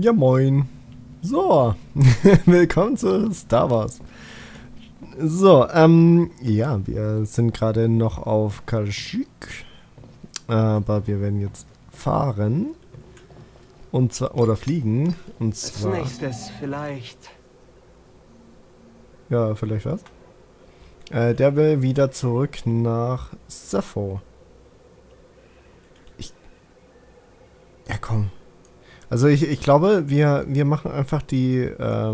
Ja, moin. So, willkommen zu Star Wars. So, ja, wir sind gerade noch auf Kashyyyk. Aber wir werden jetzt fahren. Und zwar, oder fliegen. Und zwar... Als nächstes vielleicht... Ja, vielleicht was? Der will wieder zurück nach Zeffo. Ja, komm. Also ich glaube, wir machen einfach die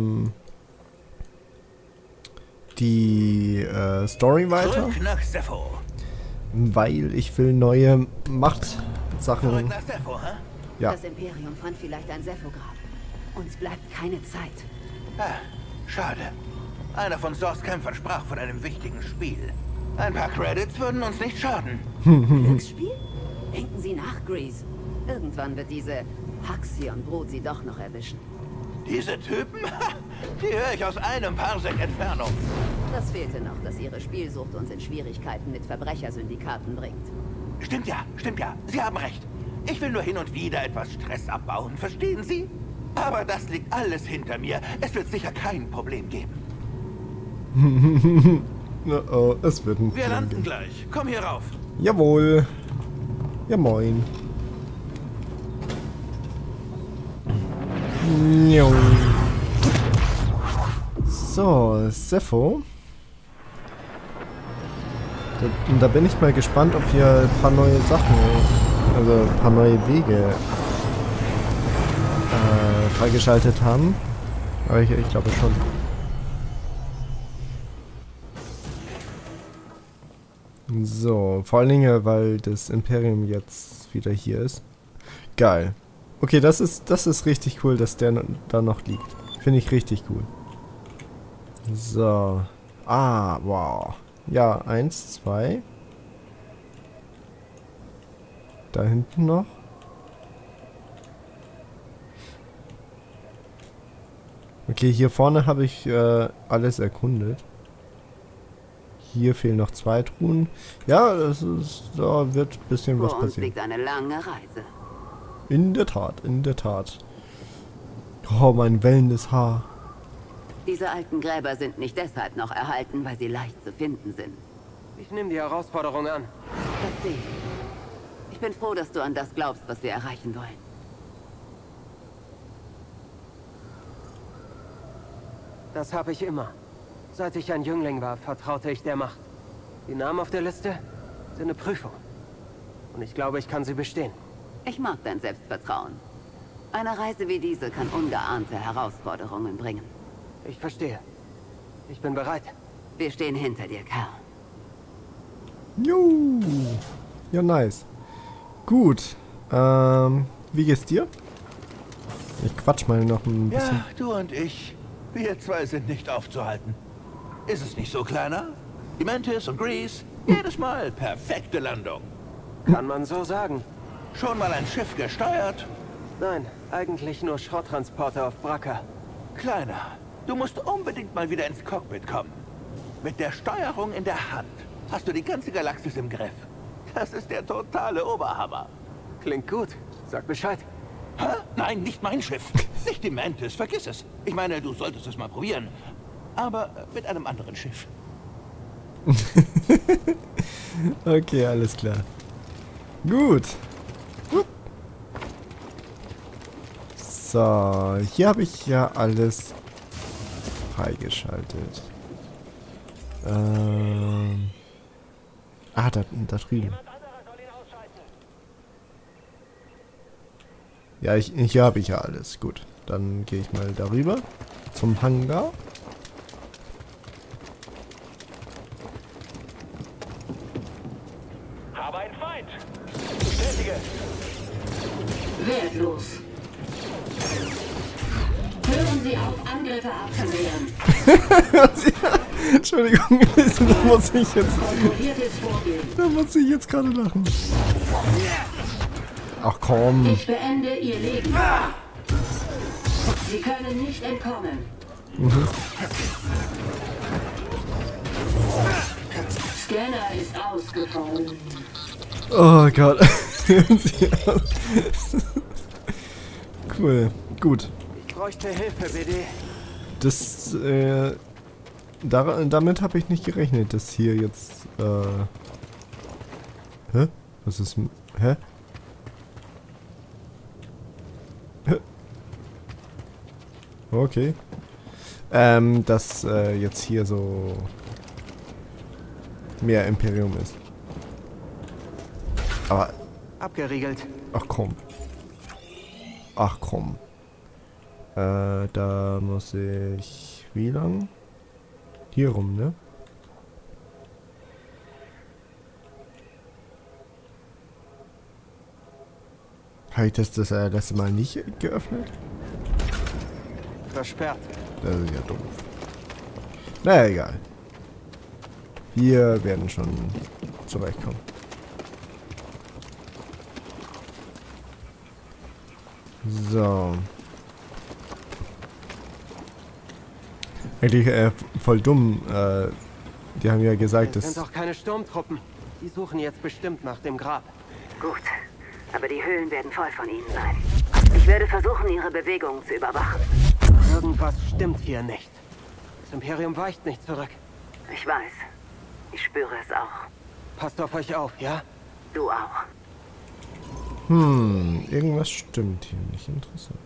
Story weiter. Zurück nach Zeffo. Weil ich will neue Machtsachen. Zurück nach Zeffo, hä? Ja. Das Imperium fand vielleicht ein Zeffo-Grab. Uns bleibt keine Zeit. Ah, schade. Einer von Zors Kämpfern sprach von einem wichtigen Spiel. Ein paar Credits würden uns nicht schaden. Glücksspiel? Denken Sie nach, Grease. Irgendwann wird diese Haxion-Brut Sie doch noch erwischen. Diese Typen? Die höre ich aus einem Parsec Entfernung. Das fehlte noch, dass Ihre Spielsucht uns in Schwierigkeiten mit Verbrechersyndikaten bringt. Stimmt ja. Sie haben recht. Ich will nur hin und wieder etwas Stress abbauen, verstehen Sie? Aber das liegt alles hinter mir. Es wird sicher kein Problem geben. Oh, es wird ein Wir Problem landen geben. gleich. Komm hier rauf. Jawohl. Ja, moin. So, Zeffo. Da bin ich mal gespannt, ob wir ein paar neue Sachen, also ein paar neue Wege freigeschaltet haben. Aber ich glaube schon. So, vor allen Dingen, weil das Imperium jetzt wieder hier ist. Geil. Okay, das ist richtig cool, dass der da noch liegt. Finde ich richtig cool. So. Ah, wow. Ja, 1, 2. Da hinten noch. Okay, hier vorne habe ich alles erkundet. Hier fehlen noch 2 Truhen. Ja, da wird ein bisschen was Vor uns passieren. liegt eine lange Reise. In der Tat, in der Tat. Oh, mein wellendes Haar. Diese alten Gräber sind nicht deshalb noch erhalten, weil sie leicht zu finden sind. Ich nehme die Herausforderung an. Das sehe ich. Ich bin froh, dass du an das glaubst, was wir erreichen wollen. Das habe ich immer. Seit ich ein Jüngling war, vertraute ich der Macht. Die Namen auf der Liste sind eine Prüfung. Und ich glaube, ich kann sie bestehen. Ich mag dein Selbstvertrauen. Eine Reise wie diese kann ungeahnte Herausforderungen bringen. Ich verstehe. Ich bin bereit. Wir stehen hinter dir, Kerl. Juhu. Ja, nice. Gut. Wie geht's dir? Ich quatsch mal noch ein bisschen. Ja, du und ich. Wir zwei sind nicht aufzuhalten. Ist es nicht so, Kleiner? Die Mantis und Grease, jedes Mal perfekte Landung. Kann man so sagen. Schon mal ein Schiff gesteuert? Nein, eigentlich nur Schrotttransporter auf Braca. Kleiner, du musst unbedingt mal wieder ins Cockpit kommen. Mit der Steuerung in der Hand hast du die ganze Galaxis im Griff. Das ist der totale Oberhammer. Klingt gut. Sag Bescheid. Hä? Nein, nicht mein Schiff. Nicht die Mantis, vergiss es. Ich meine, du solltest es mal probieren. Aber mit einem anderen Schiff. Okay, alles klar. Gut. So, hier habe ich ja alles freigeschaltet. Da drüben. Ja, hier habe ich ja alles. Gut, dann gehe ich mal darüber zum Hangar. Habe einen Feind. Bestätige. Wertlos. Hören Sie auf, Angriffe abzuwehren. Entschuldigung, da muss ich jetzt. Kontrolliertes Vorgehen. Da muss ich jetzt gerade lachen. Ach komm. Ich beende Ihr Leben. Sie können nicht entkommen. Scanner ist ausgefallen. Oh Gott. Cool. Gut. bräuchte Hilfe, BD. Das, damit habe ich nicht gerechnet, dass hier jetzt, hä? Was ist, hä? Okay. Dass, jetzt hier so mehr Imperium ist. Aber, Abgeriegelt. ach komm. Ach komm. Da muss ich, wie lang? Hier rum, ne? Habe ich das letzte Mal nicht geöffnet? Versperrt. Das ist ja doof. Naja, egal. Wir werden schon zurechtkommen. So. Eigentlich voll dumm. Die haben ja gesagt, Das sind dass... doch keine Sturmtruppen. Die suchen jetzt bestimmt nach dem Grab. Gut, aber die Höhlen werden voll von ihnen sein. Ich werde versuchen, ihre Bewegungen zu überwachen. Irgendwas stimmt hier nicht. Das Imperium weicht nicht zurück. Ich weiß. Ich spüre es auch. Passt auf euch auf, ja? Du auch. Irgendwas stimmt hier nicht. Interessant.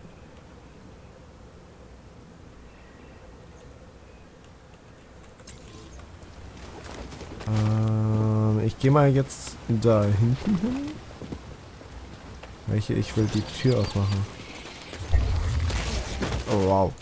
Ich gehe mal jetzt da hinten hin. Ich will die Tür aufmachen. Oh, wow.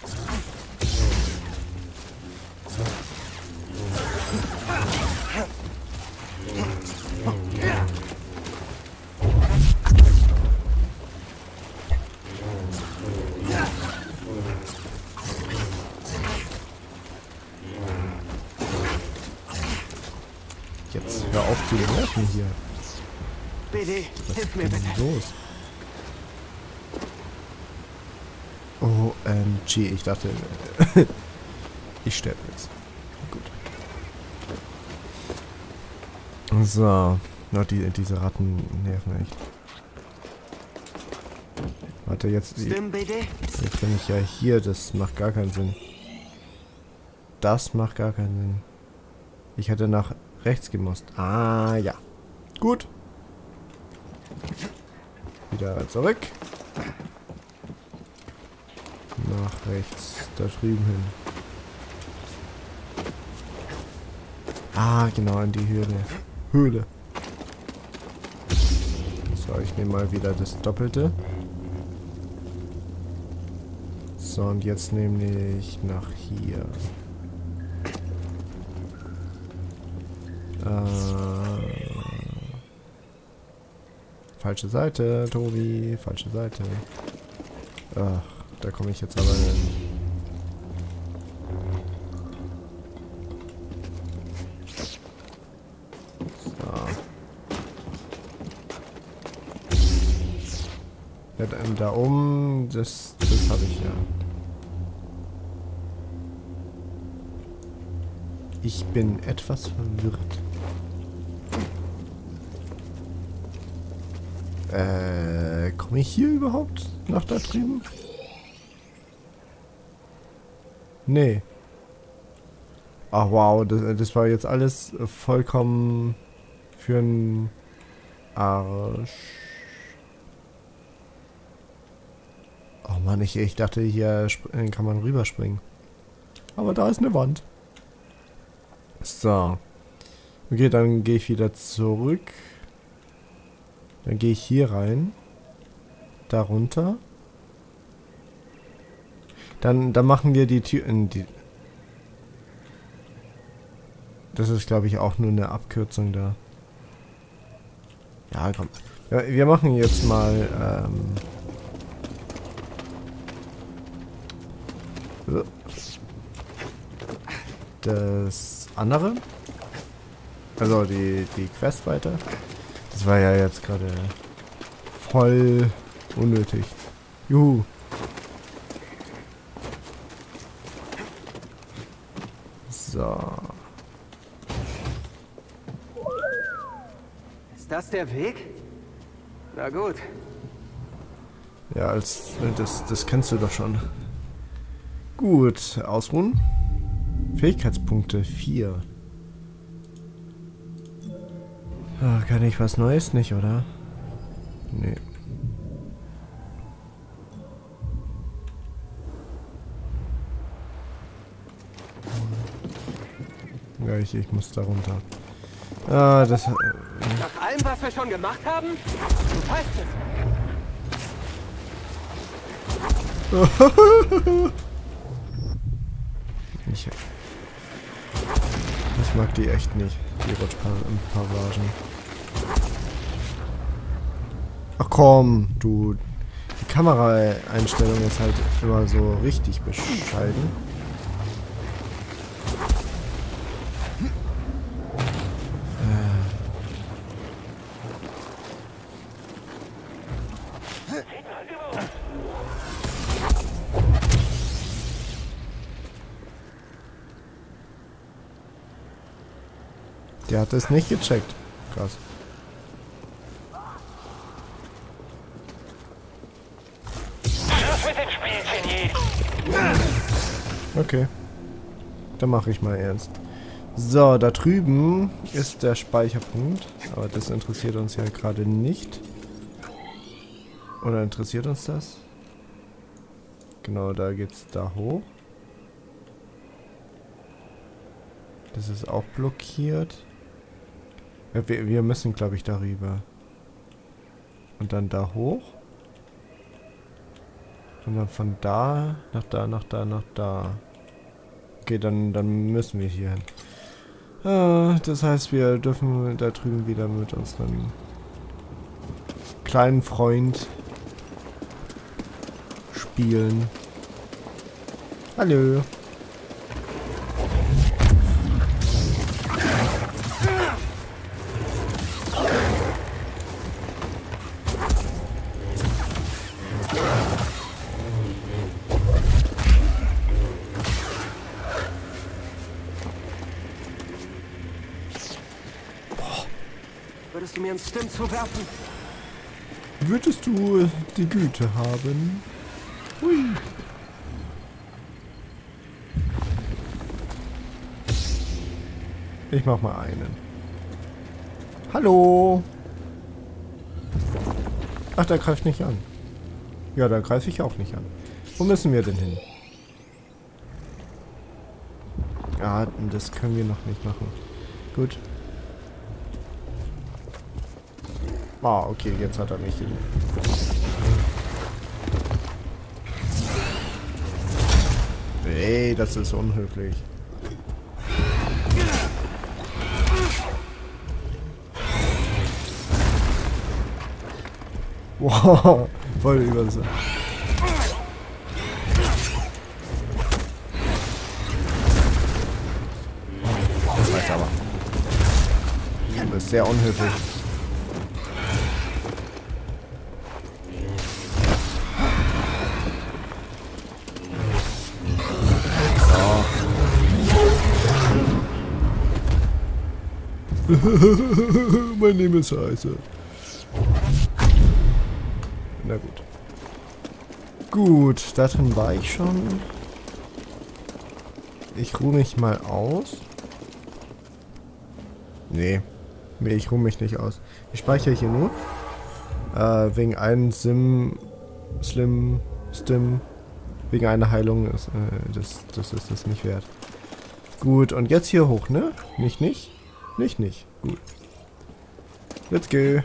Jetzt hör auf zu nerven hier. BD, Was hilf ist mir denn bitte. los? OMG, ich dachte, ich sterbe jetzt. Gut. So, no, diese Ratten nerven echt. Warte, jetzt Stimmt, BD? bin ich ja hier, das macht gar keinen Sinn. Das macht gar keinen Sinn. Ich hätte nach rechts gemusst. Ah, ja. Gut. Wieder zurück. Nach rechts. Da drüben hin. Ah, genau, in die Höhle. So, ich nehme mal wieder das Doppelte. So, und jetzt nehme ich nach hier. Falsche Seite, Tobi. Falsche Seite. Ach, da komme ich jetzt aber hin. So. Ja, da oben, das habe ich ja. Ich bin etwas verwirrt. Komme ich hier überhaupt nach da drüben? Nee. Ach wow, das war jetzt alles vollkommen für einen Arsch. Oh Mann, ich dachte, hier kann man rüberspringen. Aber da ist eine Wand. So. Okay, dann gehe ich wieder zurück. Dann gehe ich hier rein. Da runter. Dann machen wir die Tür in die... Das ist, glaube ich, auch nur eine Abkürzung da. Ja, komm. Ja, wir machen jetzt mal... das andere. Also die Quest weiter. Das war ja jetzt gerade voll unnötig. Juhu. So. Ist das der Weg? Na gut. Ja, das kennst du doch schon. Gut, ausruhen. Fähigkeitspunkte 4. Ah, kann ich was Neues nicht, oder? Nee. Ja, ich muss da runter. Ah, das... Nach allem, was wir schon gemacht haben? Du weißt es. Ich mag die echt nicht, die Rutschpassagen. Ach komm, du. Die Kameraeinstellung ist halt immer so richtig bescheiden. Der hat es nicht gecheckt. Krass. Okay. Dann mache ich mal ernst. So, da drüben ist der Speicherpunkt. Aber das interessiert uns ja gerade nicht. Oder interessiert uns das? Genau, da geht's da hoch. Das ist auch blockiert. Ja, wir müssen, glaube ich, darüber. Und dann da hoch. Und dann von da nach da, nach da, nach da. Okay, dann müssen wir hier hin. Das heißt, wir dürfen da drüben wieder mit unserem kleinen Freund spielen. Hallo. Würdest du mir einen Stim zuwerfen? Würdest du die Güte haben? Hui. Ich mach mal einen. Hallo? Ach, der greift nicht an. Ja, da greife ich auch nicht an. Wo müssen wir denn hin? Ja, das können wir noch nicht machen. Gut. Ah, okay, jetzt hat er mich hin. Ey, das ist unhöflich. Wow, voll übersehen. Das reicht aber. Du bist sehr unhöflich. Mein Name ist scheiße. Na gut. Gut, da drin war ich schon. Ich ruhe mich mal aus. Nee, ich ruhe mich nicht aus. Ich speichere hier nur. Wegen einem Stim. Wegen einer Heilung ist das ist es nicht wert. Gut, und jetzt hier hoch, ne? Nicht? Nicht. Gut. Let's go.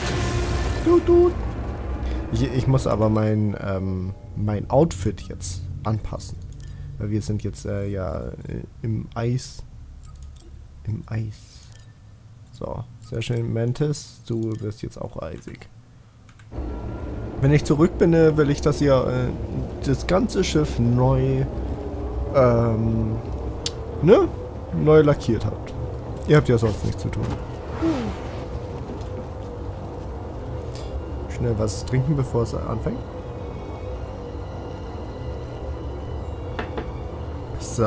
Ich muss aber mein Outfit jetzt anpassen. Weil wir sind jetzt ja im Eis. Im Eis. So, sehr schön. Mantis, du wirst jetzt auch eisig. Wenn ich zurück bin, will ich, dass ihr das ganze Schiff neu neu lackiert habt. Ihr habt ja sonst nichts zu tun. Schnell was trinken, bevor es anfängt. So.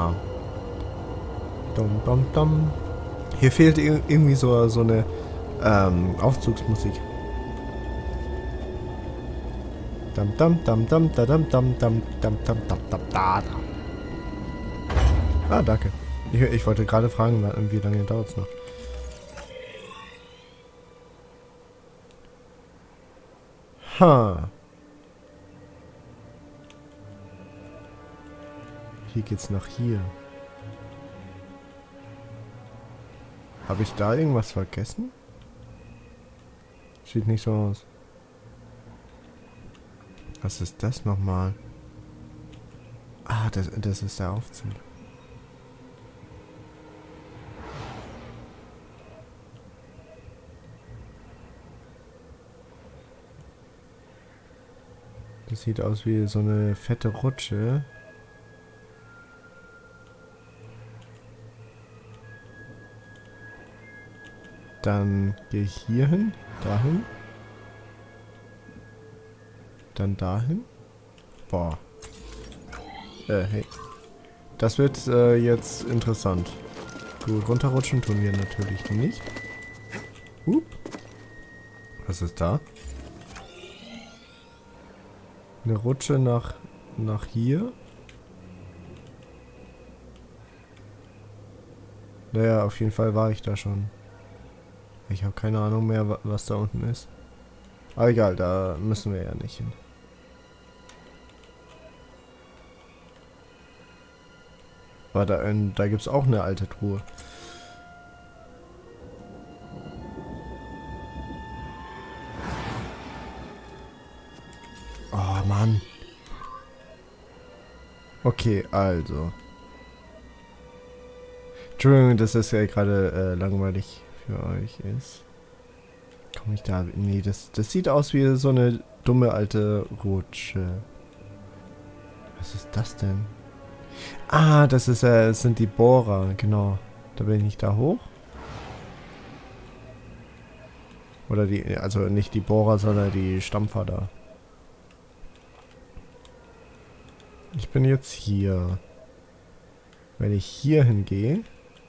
Dum. Hier fehlt irgendwie so eine Aufzugsmusik. Dam dam dam dam da dam dam dam dam dam dam dam da. Ah, danke. Ich wollte gerade fragen, wie lange dauert es noch. Ha. Hier geht's nach hier. Habe ich da irgendwas vergessen? Sieht nicht so aus. Was ist das nochmal? Ah, das ist der Aufzug. Das sieht aus wie so eine fette Rutsche. Dann gehe ich hier hin, dahin. Dann dahin. Boah. Hey. Das wird jetzt interessant. Gut, runterrutschen tun wir natürlich nicht. Was ist da? Eine Rutsche nach hier. Naja, auf jeden Fall war ich da schon. Ich habe keine Ahnung mehr, was da unten ist. Aber egal, da müssen wir ja nicht hin. Aber da gibt es auch eine alte Truhe. Oh Mann. Okay, also. Entschuldigung, dass das ja gerade langweilig für euch ist. Komme ich da? Nee, das sieht aus wie so eine dumme alte Rutsche. Was ist das denn? Ah, das sind die Bohrer, genau. Da bin ich da hoch. Oder also nicht die Bohrer, sondern die Stampfer da. Ich bin jetzt hier. Wenn ich hier hingehe.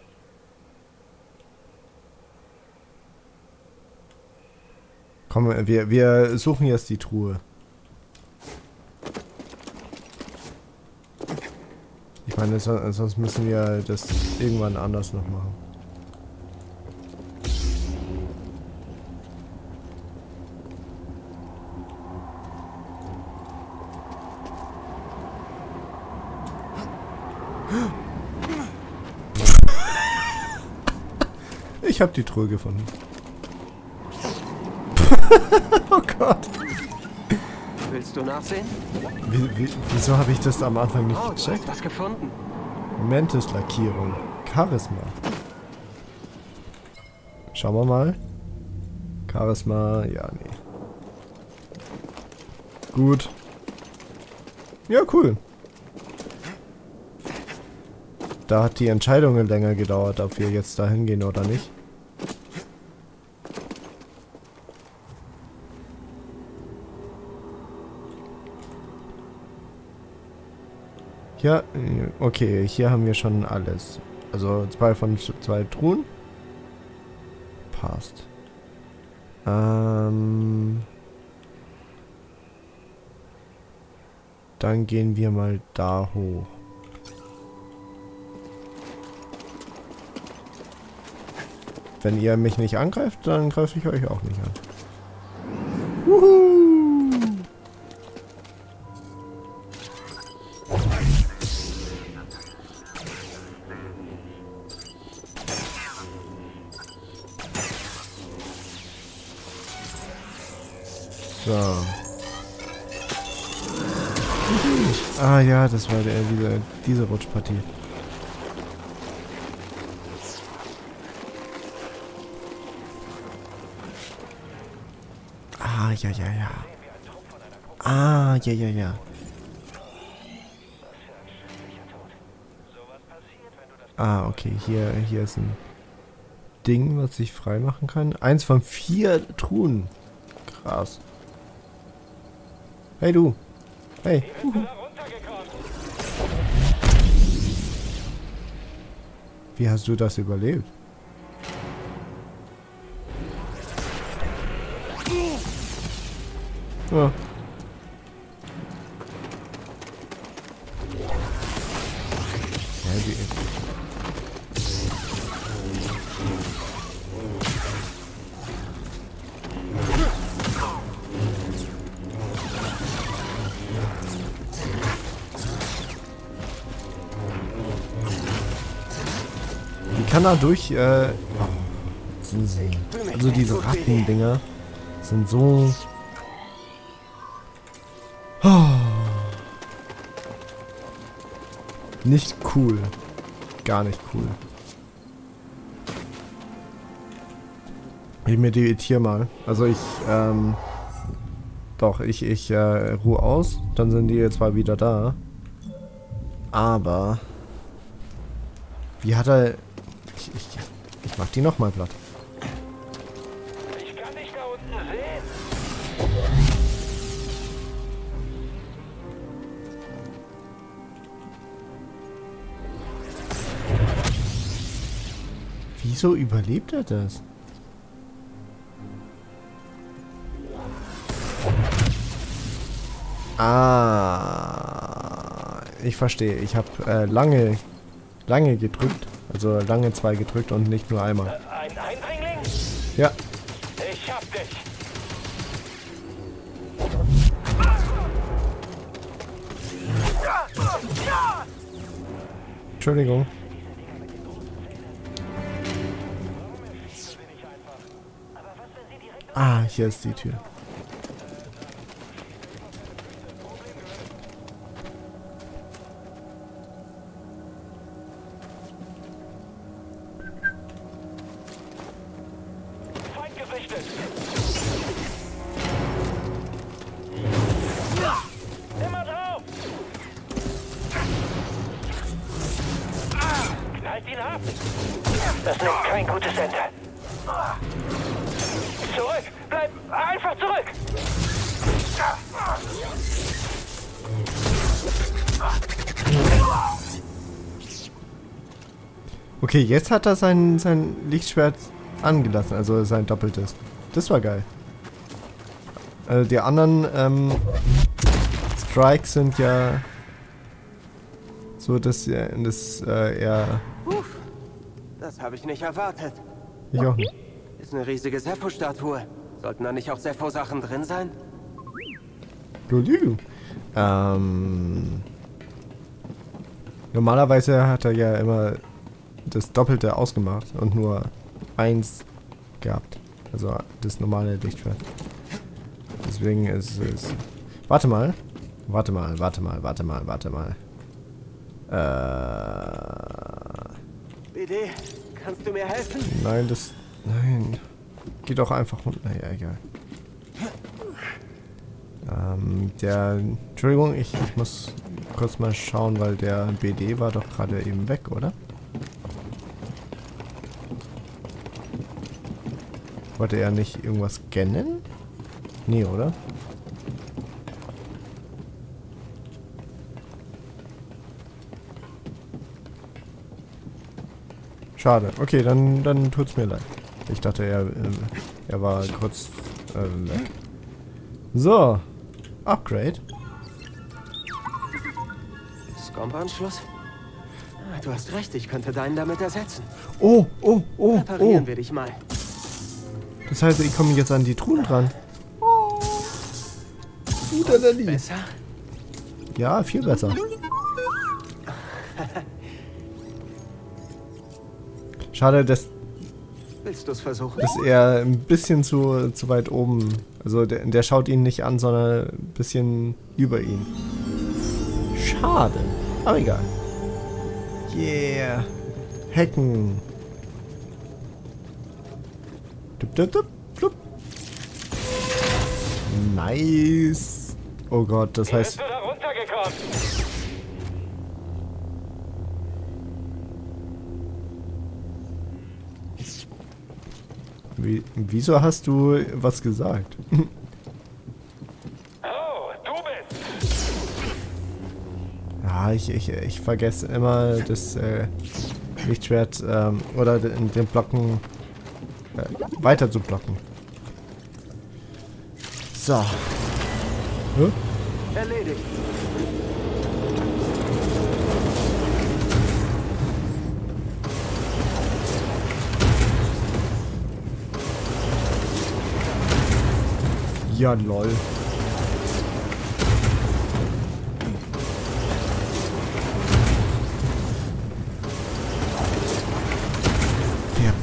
Komm, wir suchen jetzt die Truhe. Ich meine, sonst müssen wir das irgendwann anders noch machen. Ich habe die Truhe gefunden. Oh Gott. Willst du nachsehen? Wieso habe ich das am Anfang nicht Oh, du gecheckt? hast was gefunden. Mantis-Lackierung. Charisma. Schauen wir mal. Charisma, ja, nee. Gut. Ja, cool. Da hat die Entscheidung länger gedauert, ob wir jetzt da hingehen oder nicht. Ja, okay, hier haben wir schon alles. Also 2 von 2 Truhen. Passt. Dann gehen wir mal da hoch. Wenn ihr mich nicht angreift, dann greife ich euch auch nicht an. Wuhu! So. Ah ja, das war diese Rutschpartie. Ah, ja. Ah, ja. Ah, okay, hier ist ein Ding, was ich freimachen kann. 1 von 4 Truhen. Krass. Hey du. Hey. Wie hast du das überlebt? Ja. kann da durch, also diese Rattendinger sind so... Nicht cool. Gar nicht cool. Ich meditiere mal. Also ich, doch, ich ruhe aus. Dann sind die jetzt mal wieder da. Aber... Wie hat er... Ich mach die nochmal platt. Ich kann dich da unten sehen. Wieso überlebt er das? Ah, ich verstehe. Ich habe lange gedrückt. Also lange 2 gedrückt und nicht nur einmal. Ein Eindringling? Ja. Ich hab dich. Entschuldigung. Ah, hier ist die Tür. Feind gesichtet. Immer drauf. Knallt ihn ab. Das nimmt kein gutes Ende. Zurück! Bleib einfach zurück! Okay, jetzt hat er sein Lichtschwert angelassen, also sein doppeltes. Das war geil. Also die anderen Strikes sind ja so, dass er Das habe ich nicht erwartet. ich auch nicht. Ist eine riesige Sepho-Statue. Sollten da nicht auch Sepho-Sachen drin sein? Normalerweise hat er ja immer das Doppelte ausgemacht und nur 1 gehabt. Also das normale Lichtschwert. Deswegen ist es... Warte mal. BD, kannst du mir helfen? Nein, Nein. Geht doch einfach runter. Naja, egal. Entschuldigung, ich muss kurz mal schauen, weil der BD war doch gerade eben weg, oder? Wollte er nicht irgendwas scannen? Nee, oder? Schade. Okay, dann tut's mir leid. Ich dachte, er war kurz weg. So. Upgrade. Scomp-Anschluss? Ah, du hast recht, ich könnte deinen damit ersetzen. Oh. Reparieren wir dich mal. Das heißt, ich komme jetzt an die Truhen dran. Oh. Besser? Ja, viel besser. Schade, dass Willst du es versuchen? er ein bisschen zu weit oben... Also der schaut ihn nicht an, sondern ein bisschen über ihn. Schade. Aber egal. Yeah. Hacken. Dup. Nice. Oh Gott, das heißt... Bist du da runtergekommen? Wieso hast du was gesagt? Oh, du bist. Ja, ich vergesse immer das Lichtschwert oder den Blocken weiter zu blocken. So. Huh? Erledigt. Ja, lol.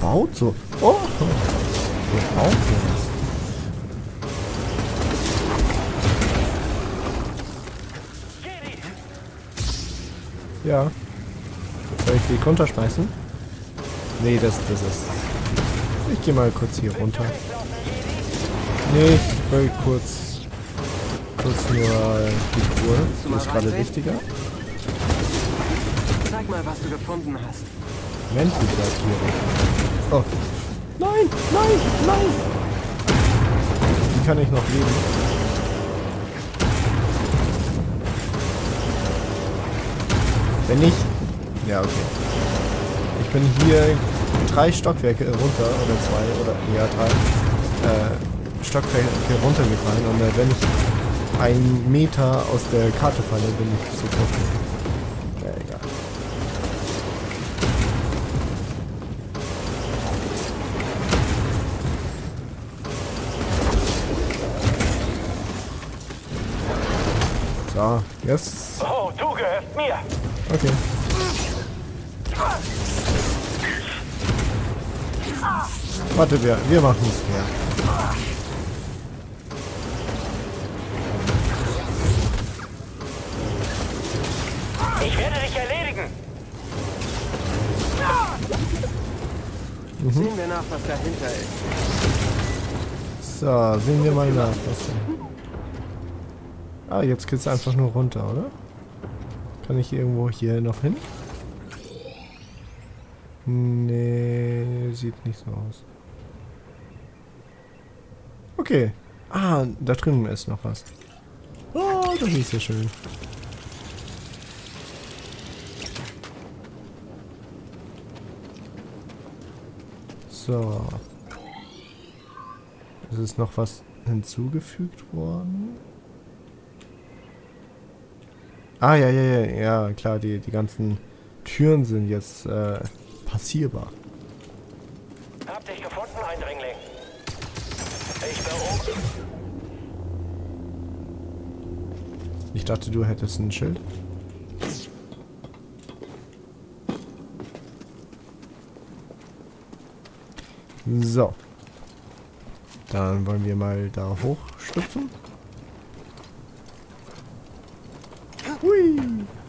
baut so? Oh! Wer baut sowas? Ja. Soll ich die runterschmeißen? Nee, das ist... Ich gehe mal kurz hier runter. Nee, ich will kurz nur die Truhe. Die ist gerade wichtiger. Zeig mal, was du gefunden hast. Ventilatorierung. Oh. Nein, nein, nein! Die kann ich noch leben. Wenn ich... Ja, okay. Ich bin hier 3 Stockwerke runter, oder 2, oder... Ja, 3 Stockwerke runtergefallen. Und wenn ich 1 Meter aus der Karte falle, bin ich sofort... Ja, egal. So, jetzt... Oh, du gehörst mir. Okay. Warte, wir machen es fair. Ich werde dich erledigen. Sehen wir nach, was dahinter ist. So, sehen wir mal nach. Was ah, jetzt geht's einfach nur runter, oder? Kann ich irgendwo hier noch hin? Nee, sieht nicht so aus. Okay. Ah, da drüben ist noch was. Oh, das ist ja schön. So. Es ist noch was hinzugefügt worden. Ah, ja, klar, die ganzen Türen sind jetzt passierbar. Hab dich gefunden, Eindringling. Ich beobachte. Ich dachte, du hättest ein Schild. So. Dann wollen wir mal da hochschlüpfen. Hui.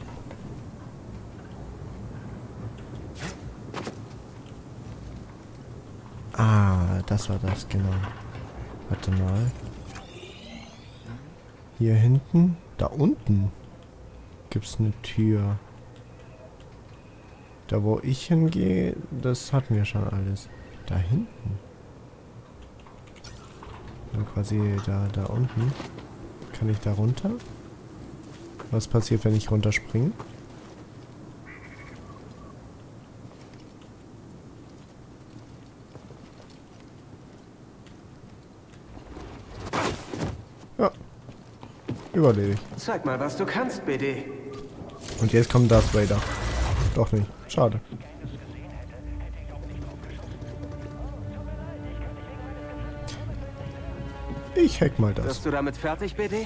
Ah, das war das, genau. Warte mal. Hier hinten, da unten, gibt's eine Tür. Da wo ich hingehe, das hatten wir schon alles. Da hinten. Also quasi da unten. Kann ich da runter? Was passiert, wenn ich runterspringe? Ja. Überlebe ich. Zeig mal, was du kannst, BD. Und jetzt kommt Darth Vader. Doch nicht. Schade. Ich hack mal das. Bist du damit fertig, BD?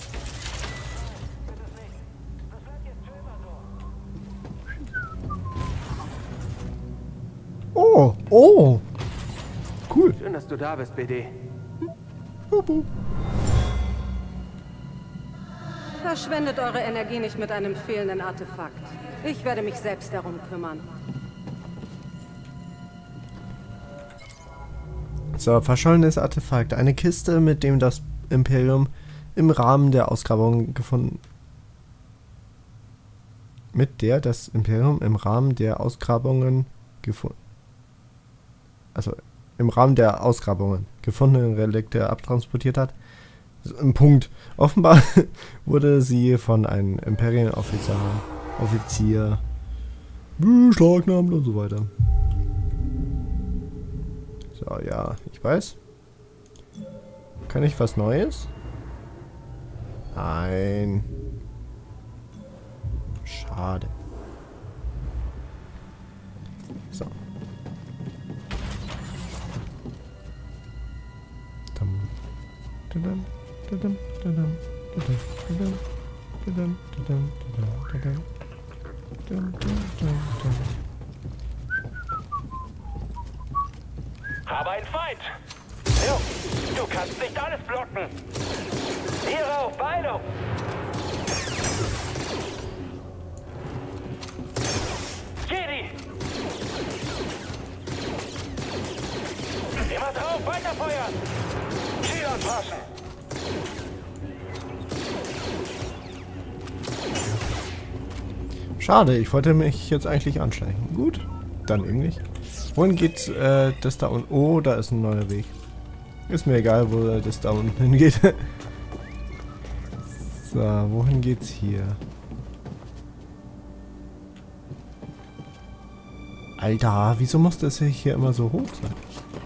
Oh, oh. Cool. Schön, dass du da bist, BD. Bubu. Verschwendet eure Energie nicht mit einem fehlenden Artefakt. Ich werde mich selbst darum kümmern. So, verschollenes Artefakt. Eine Kiste, mit dem das Imperium im Rahmen der Ausgrabungen gefunden... Mit der das Imperium im Rahmen der Ausgrabungen gefunden... Also, im Rahmen der Ausgrabungen gefundene Relikte abtransportiert hat. Ein Punkt. Offenbar wurde sie von einem Offizier beschlagnahmt und so weiter. So, ja, ich weiß. Kann ich was Neues? Nein. Schade. So. Habe einen Feind. Jo, du kannst nicht alles blocken. Hier rauf, Beine. Jedi. Immer drauf, weiterfeuern. Ziel anpassen. Schade, ich wollte mich jetzt eigentlich anschleichen. Gut, dann eben nicht. Wohin geht das da unten? Oh, da ist ein neuer Weg. Ist mir egal, wo das da unten hingeht. So, wohin geht's hier? Alter, wieso muss das hier immer so hoch sein?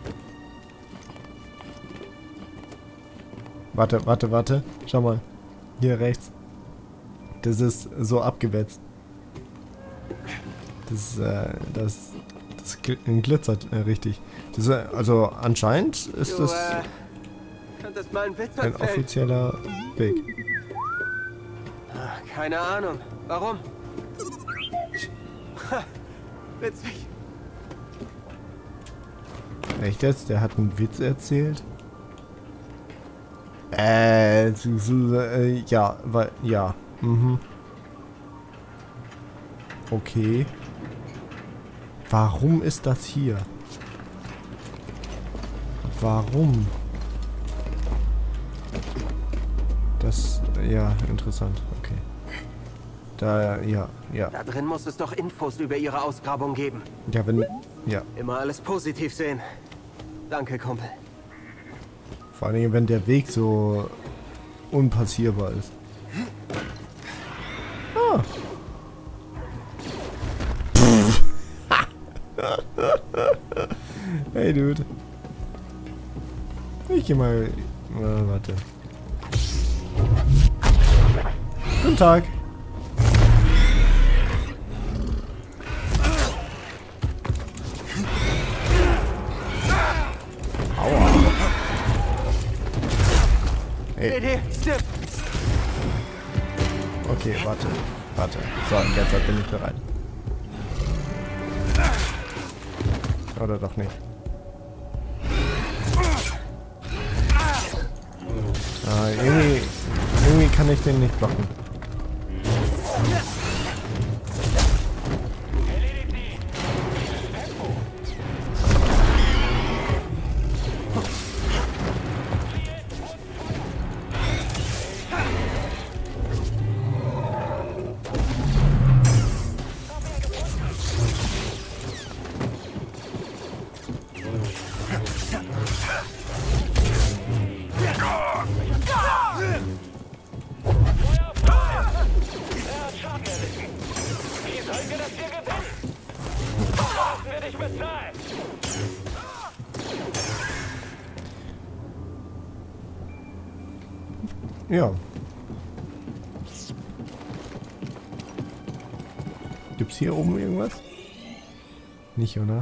Warte. Schau mal. Hier rechts. Das ist so abgewetzt. Das glitzert richtig. Das ist, also anscheinend ist das Könntest mal einen Witz ein erzählen. offizieller Weg. Keine Ahnung. Warum? Ha, witzig. Echt jetzt? Der hat einen Witz erzählt? Ja, weil, ja. Mhm. Okay. Warum ist das hier? Warum? Das, ja, interessant. Okay. Da, ja. Da drin muss es doch Infos über ihre Ausgrabung geben. Ja, wenn, ja. Immer alles positiv sehen. Danke, Kumpel. Vor allem, wenn der Weg so unpassierbar ist. Ah. Hey, Dude. Ich geh mal... warte. Guten Tag. Aua. Hey. Idee, Stipp. Okay, warte. So, jetzt bin ich bereit. Oder doch nicht. Ah, irgendwie kann ich den nicht blocken. Ja. Gibt's hier oben irgendwas? Nicht, oder?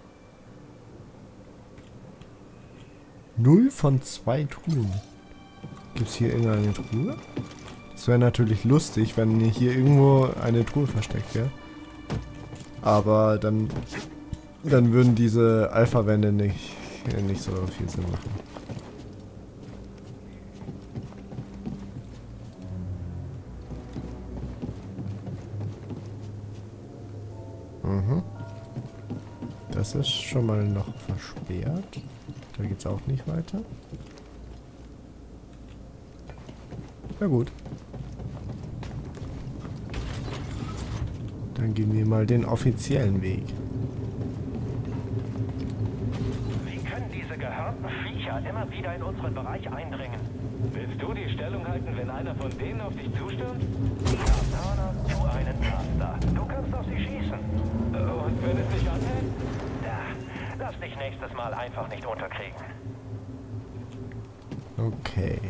0 von 2 Truhen. Gibt's hier irgendeine Truhe? Das wäre natürlich lustig, wenn hier irgendwo eine Truhe versteckt wäre. Aber dann würden diese Alpha-Wände nicht so viel Sinn machen. Das ist schon mal noch versperrt. Da geht's auch nicht weiter. Na gut. Dann gehen wir mal den offiziellen Weg. Wie können diese gehörnten Viecher immer wieder in unseren Bereich eindringen? Willst du die Stellung halten, wenn einer von denen auf dich zustürmt? Katana zu einem Taster. Du kannst auf sie schießen. Und wenn es nicht anhält? Lass dich nächstes Mal einfach nicht unterkriegen. Okay.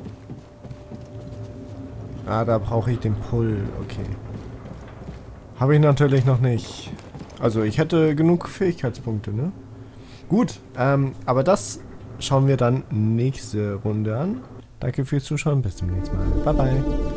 Ah, da brauche ich den Pull. Okay. Habe ich natürlich noch nicht. Also ich hätte genug Fähigkeitspunkte, ne? Gut, aber das schauen wir dann nächste Runde an. Danke fürs Zuschauen, bis zum nächsten Mal. Bye, bye.